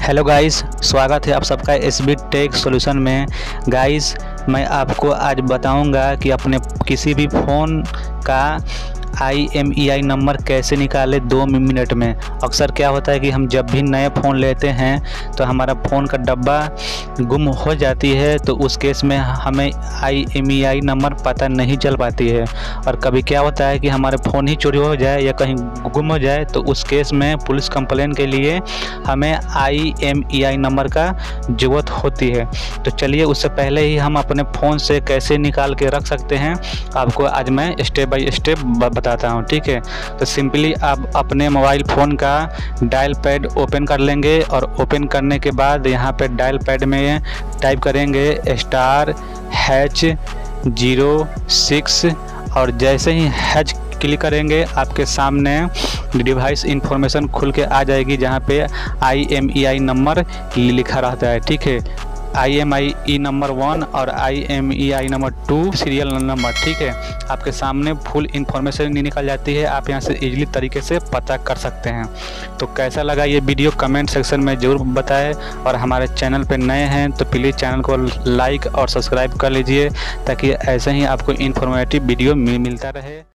Hello guys, स्वागत है आप सबका एसबी टेक सॉल्यूशन में। गाइस, मैं आपको आज बताऊंगा कि अपने किसी भी फ़ोन का IMEI नंबर कैसे निकाले 2 मिनट में। अक्सर क्या होता है कि हम जब भी नए फ़ोन लेते हैं तो हमारा फ़ोन का डब्बा गुम हो जाती है, तो उस केस में हमें IMEI नंबर पता नहीं चल पाती है। और कभी क्या होता है कि हमारे फ़ोन ही चोरी हो जाए या कहीं गुम हो जाए, तो उस केस में पुलिस कंप्लेन के लिए हमें IMEI नंबर का ज़रूरत होती है। तो चलिए, उससे पहले ही हम अपने फ़ोन से कैसे निकाल के रख सकते हैं आपको आज मैं स्टेप बाय स्टेप बताता हूँ, ठीक है। तो सिंपली आप अपने मोबाइल फ़ोन का डायल पैड ओपन कर लेंगे और ओपन करने के बाद यहाँ पे डायल पैड में टाइप करेंगे *##06 और जैसे ही हैच क्लिक करेंगे आपके सामने डिवाइस इंफॉर्मेशन खुल के आ जाएगी, जहाँ पे IMEI नंबर लिखा रहता है, ठीक है। IMEI नंबर 1 और IMEI नंबर 2 सीरियल नंबर, ठीक है। आपके सामने फुल इंफॉर्मेशन निकल जाती है, आप यहाँ से इजीली तरीके से पता कर सकते हैं। तो कैसा लगा ये वीडियो कमेंट सेक्शन में ज़रूर बताएं, और हमारे चैनल पे नए हैं तो प्लीज़ चैनल को लाइक और सब्सक्राइब कर लीजिए, ताकि ऐसे ही आपको इन्फॉर्मेटिव वीडियो मिलता रहे।